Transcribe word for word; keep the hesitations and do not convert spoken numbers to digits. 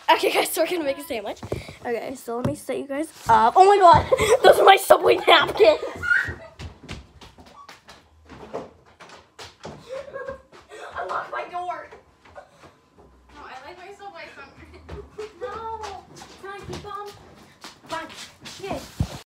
Okay, guys, so we're gonna make a sandwich. Okay, so let me set you guys up. Oh my god, those are my Subway napkins.